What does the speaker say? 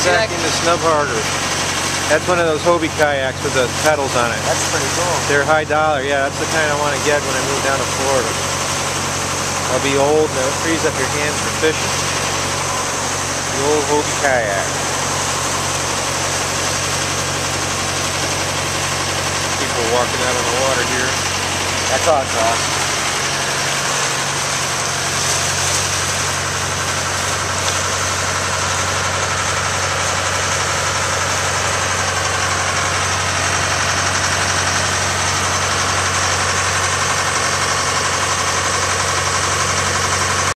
kayaking to Snug Harbor. That's one of those Hobie kayaks with the pedals on it. That's pretty cool. They're high dollar. Yeah, that's the kind I want to get when I move down to Florida. I'll be old and it'll freeze up your hands for fishing. The old Hobie kayak. People walking out on the water here. That's awesome.